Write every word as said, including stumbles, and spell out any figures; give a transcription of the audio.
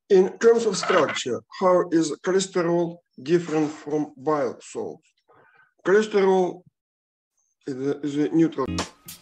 In terms of structure, how is cholesterol different from bile salts? Cholesterol is a, is a neutral.